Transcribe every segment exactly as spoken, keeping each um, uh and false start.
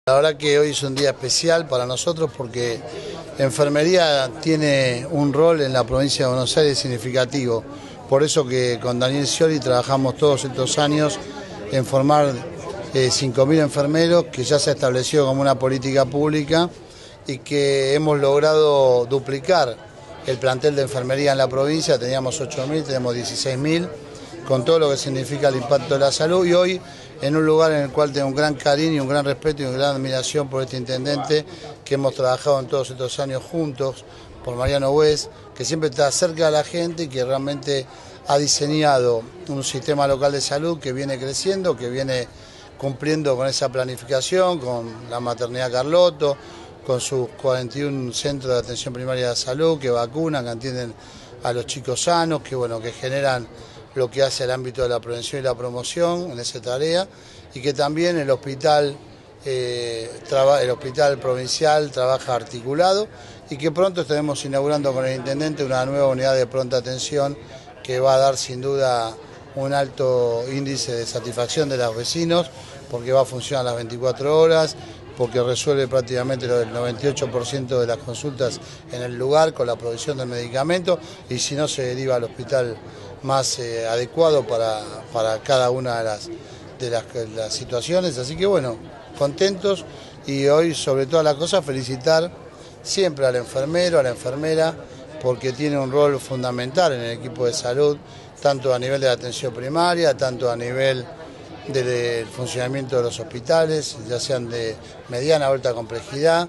La verdad que hoy es un día especial para nosotros porque enfermería tiene un rol en la provincia de Buenos Aires significativo. Por eso que con Daniel Scioli trabajamos todos estos años en formar eh, cinco mil enfermeros, que ya se ha establecido como una política pública y que hemos logrado duplicar el plantel de enfermería en la provincia. Teníamos ocho mil, tenemos dieciséis mil, con todo lo que significa el impacto de la salud, y hoy en un lugar en el cual tengo un gran cariño, un gran respeto y una gran admiración por este intendente que hemos trabajado en todos estos años juntos, por Mariano Wes, que siempre está cerca de la gente y que realmente ha diseñado un sistema local de salud que viene creciendo, que viene cumpliendo con esa planificación, con la maternidad Carlotto, con sus cuarenta y uno centros de atención primaria de salud que vacunan, que atienden a los chicos sanos, que bueno, que generan lo que hace el ámbito de la prevención y la promoción en esa tarea, y que también el hospital, eh, el hospital provincial trabaja articulado y que pronto estaremos inaugurando con el intendente una nueva unidad de pronta atención que va a dar sin duda un alto índice de satisfacción de los vecinos, porque va a funcionar las veinticuatro horas, porque resuelve prácticamente el noventa y ocho por ciento de las consultas en el lugar con la provisión del medicamento, y si no se deriva al hospital más eh, adecuado para, para cada una de las, de las, de las situaciones. Así que bueno, contentos, y hoy sobre todas las cosas felicitar siempre al enfermero, a la enfermera, porque tiene un rol fundamental en el equipo de salud, tanto a nivel de la atención primaria, tanto a nivel del funcionamiento de los hospitales, ya sean de mediana o alta complejidad,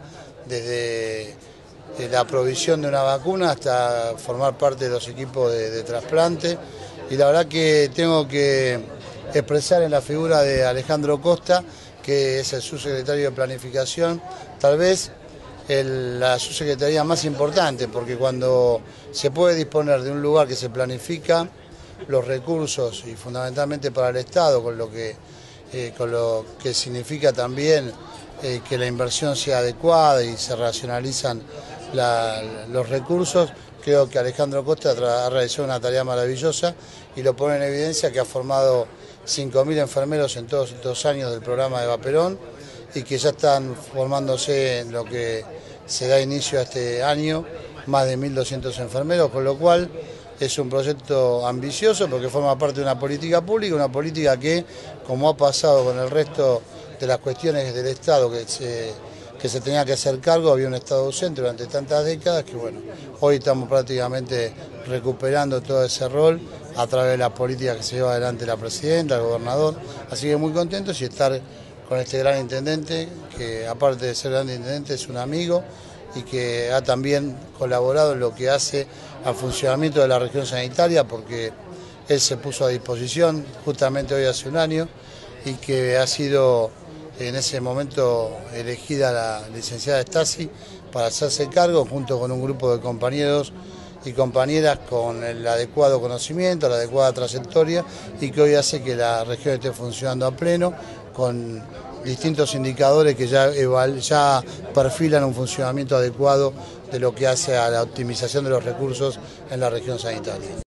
desde la provisión de una vacuna hasta formar parte de los equipos de, de trasplante. Y la verdad que tengo que expresar en la figura de Alejandro Costa, que es el subsecretario de Planificación, tal vez el, la subsecretaría más importante, porque cuando se puede disponer de un lugar que se planifica, los recursos, y fundamentalmente para el Estado, con lo que, eh, con lo que significa también eh, que la inversión sea adecuada y se racionalizan la, los recursos, creo que Alejandro Costa ha realizado una tarea maravillosa, y lo pone en evidencia que ha formado cinco mil enfermeros en todos estos años del programa de Eva Perón, y que ya están formándose en lo que se da inicio a este año, más de mil doscientos enfermeros, con lo cual es un proyecto ambicioso porque forma parte de una política pública, una política que, como ha pasado con el resto de las cuestiones del Estado que se, que se tenía que hacer cargo, había un Estado ausente durante tantas décadas que bueno, hoy estamos prácticamente recuperando todo ese rol a través de las políticas que se lleva adelante la presidenta, el gobernador, así que muy contentos y estar con este gran intendente, que aparte de ser gran intendente es un amigo y que ha también colaborado en lo que hace al funcionamiento de la región sanitaria, porque él se puso a disposición justamente hoy hace un año, y que ha sido en ese momento elegida la licenciada Stasi para hacerse cargo junto con un grupo de compañeros y compañeras con el adecuado conocimiento, la adecuada trayectoria, y que hoy hace que la región esté funcionando a pleno con distintos indicadores que ya, ya perfilan un funcionamiento adecuado de lo que hace a la optimización de los recursos en la región sanitaria.